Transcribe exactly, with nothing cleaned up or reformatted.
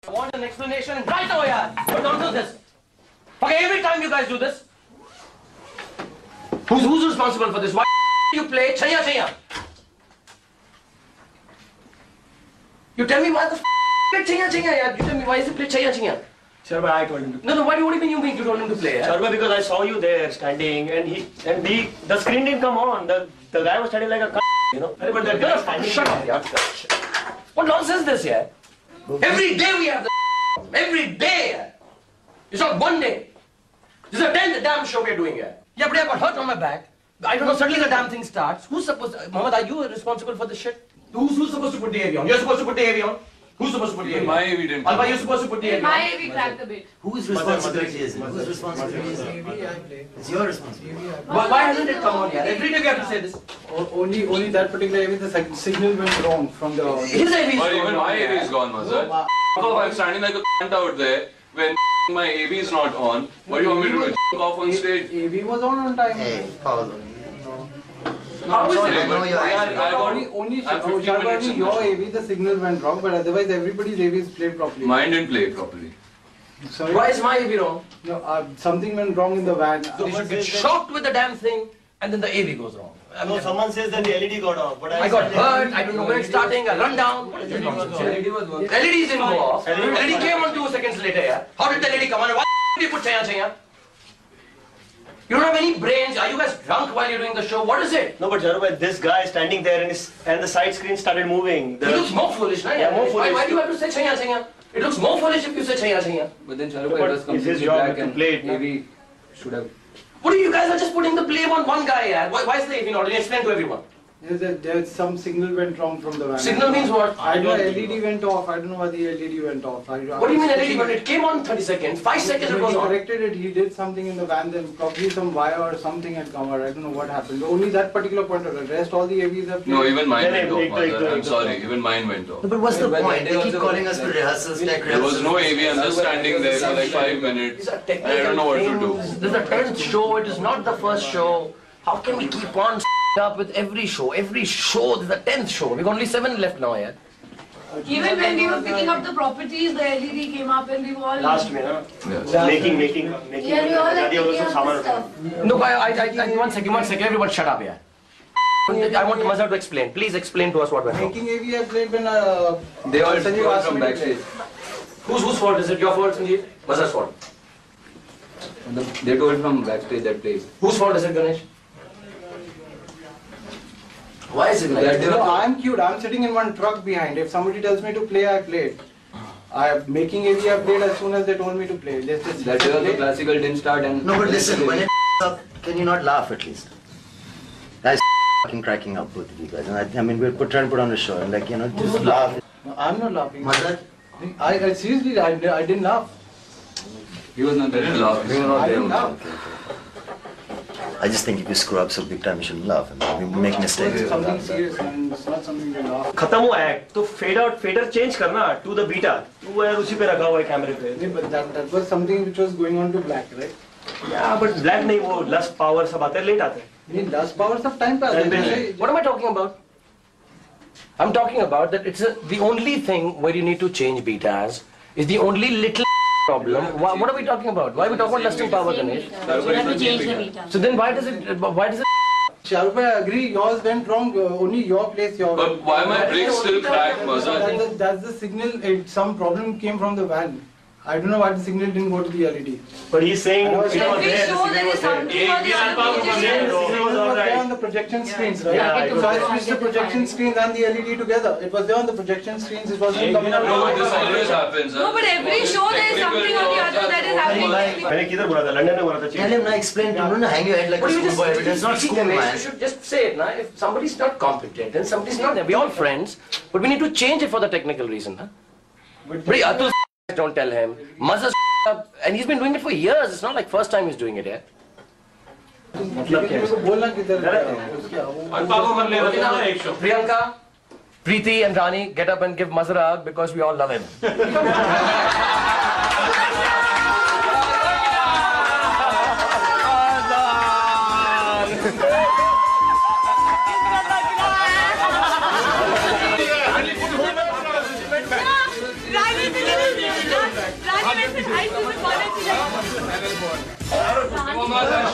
I want an explanation right now, yaar. But don't do this. Okay, every time you guys do this, who's who's responsible for this? Why do you play chaya chaya? You tell me why the f play chaya chaya, yaar. You tell me why is it play chaya chaya? Sir, but I told him to. No, no. What do you, what do you mean you mean you told him to play? Yeah? Sir, because I saw you there standing, and he and the the screen didn't come on. The the guy was standing like a c you know. But that guy standing. Shut up, yaar. What nonsense is this, yeah? Every day we have the every day. Yeah? It's not one day. This is the tenth damn show we're doing here. Yeah, but I got hurt on my back. I don't know, suddenly the damn thing starts. Who's supposed to, Mohammed, are you responsible for this shit? Who's, who's supposed to put the A V on? You're supposed to put the A V on? Who's supposed to put the A V on? My A V didn't. Alba, you're supposed to put the A V on? My A V cracked a bit. Whose responsibility is it? Whose responsibility is it? It's your responsibility. Why, why hasn't it come on here? Every day we have to say this. Only, only that particular A V, the signal went wrong from the. His A V is Or gone. even my A V is gone, Mazhar. So I'm standing like a cunt out there when my A V is not on. What do you want me to do? J off on stage? A V was on on time. Hey, pause. How is I it? know your I, I got, Only, only, I'm oh, fifteen minutes Sharma, in your the A V, the signal went wrong, but otherwise everybody's A V is played properly. Mine didn't play properly. Sorry? Why is my A V wrong? No, uh, something went wrong in the van. So they should get shocked with the damn thing and then the A V goes wrong. I mean, No, someone says that the L E D got off, but I got hurt, I don't know when it's starting, I run down. What is this nonsense? L E D was working. L E Ds didn't go off. L E D came on two seconds later, yeah. How did the L E D come on? Why did you put chaya chaya? You don't have any brains. Are you guys drunk while you're doing the show? What is it? No, but Jarubai, this guy standing there and his, and the side screen started moving. The, It looks more foolish, na? Yeah, more Why, foolish. why do you have to say chaya chaya? It looks more foolish if you say chaya chaya. But then But Shahrukh was it's his completely job black to and play it, no? A V should have. What are you guys are just putting the blame on one guy, yeah? Why, why is the A V not? Explain to everyone. There's, a, there's some signal went wrong from the van. Signal means what? I don't know, L E D went off. I don't know why the L E D went off. I, What do you mean L E D? When it came on thirty seconds, five seconds it was He on. corrected it. He did something in the van. Then probably some wire or something had come out. I don't know what happened. Only that particular point of the rest, all the A Vs have. No, even mine Yeah, went yeah, off, yeah, Mazhar. yeah, I'm yeah. sorry, even mine went off. No, but what's the Well, point? they They keep also calling were us for like- rehearsals, tech There was rehearsals. no A V, I'm just standing there for like five minutes. These are I don't know what to do. things. This is the tenth show, it is not the first show. How can we keep on up with every show? Every show, this is the tenth show. We've only seven left now, yeah? Even when we were picking up the properties, the L E D came up and we were all... last में ना Yes. making making making Yeah, we all like दादी और picking सब up सामान the उठाया. stuff. No, I, I, I, I, one second, one second, everyone shut up, yeah? I want Mazhar to explain. Please explain to us what went wrong. Making A V I played when uh, They all Sanjeev told asked from me to play. backstage. Whose, whose fault is it? Your fault, Sanjeev? Mazhar's fault. The- They told from backstage that place. Whose fault is it, Ganesh? Why is it like That that? No, I'm cute. I'm sitting in one truck behind. If somebody tells me to play, I played. I making A V I played as soon as they told me to play. Let's just That day also play. classical didn't start and. No, but listen, when it up, can you not laugh at least? That's fucking cracking up, both of you guys. And I, I mean, we're put, trying to put on a show, and like, you know, just laugh. No, I'm not laughing. Mazhar? I, I seriously, I, I didn't laugh. He was not there to laugh. We were not I there. didn't laugh. I just think if you screw up so big time, you shouldn't laugh. I mean, we make mistakes. It's something serious and it's not something to laugh. खत्म हुआ act तो fade out fader change करना to the beta तू यार उसी पे रखा हुआ है कैमरे पे. Yeah, but that, that was something which was going on to black, right? या बट ब्लैक नहीं वो लस्ट पावर सब आते हैं लेट आते हैं. I mean, last powers of time pass. Time pass. Jaiसे- What am I talking about? I'm talking about that it's a, the only thing where you need to change betas is the only little problem. Why, what are we talking about? Why are we talking about lusting power, Ganesh? We have to change the beta. So then why does it, why does it... Shahrukh bhai, I agree. Yours went wrong. Uh, only your place, your. But why my brakes still cracked, Mazhar? That's the, that's the signal. It, some problem came from the van. I don't know why the signal didn't go to the L E D. But he's saying it was Every there. show there is something or the other. was which is- there. The It signal was was all there right. on the projection screens, right? Yeah, it was so I there. switched the projection screens and the L E D together. It was there on the projection screens. It wasn't coming out. No, but this always happens. No, but every show there is something or the other that is happening. मैंने किधर बोला था London में बोला था Tell change. him, now explain to him, don't hang your head like What a do you just schoolboy. But it's not see, school, Ganesh, man. you should just say it, na? If somebody's not competent, then somebody's not there. We're all friends, but we need to change it for the technical reason, huh? But Atul, don't tell him. Mazhar, and he's been doing it for years. It's not like first time he's doing it, yeah? मतलब क्या है? बोलना किधर है? क्या वो? Priyanka, Preeti and Rani, get up and give Mazhar a hug because we all love him. Rani, I just wanted to like.